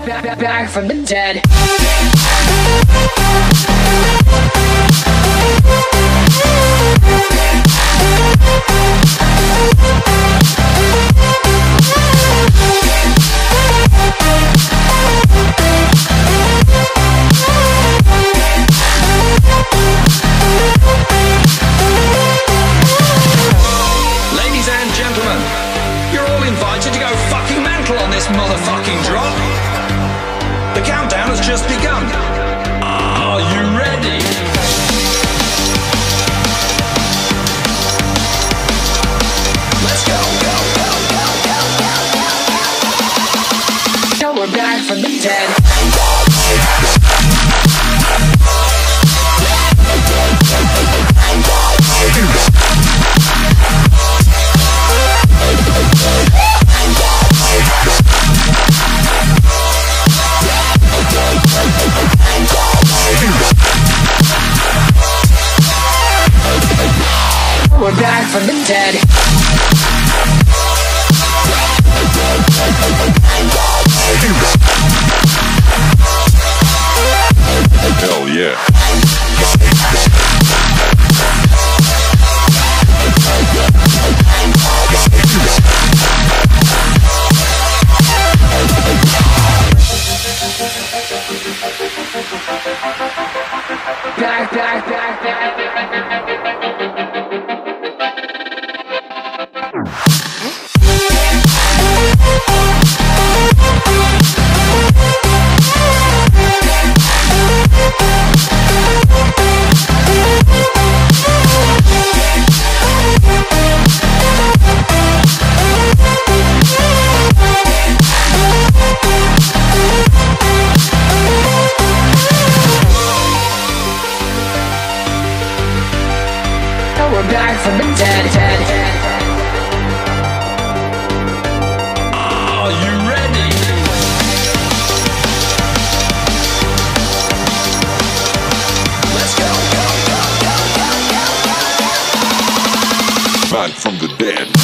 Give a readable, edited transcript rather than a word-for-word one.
back from the dead. Ladies and gentlemen, you're all invited to go fucking mental on this motherfucking drop. The countdown has just begun. Are you ready? Let's go, go, go, go, go, go, go. Now we're back from the dead. We're back from the dead. Hell yeah. Back. We're back from the dead. Are you ready? Let's go, go, go, go, go, go, go. Back from the dead.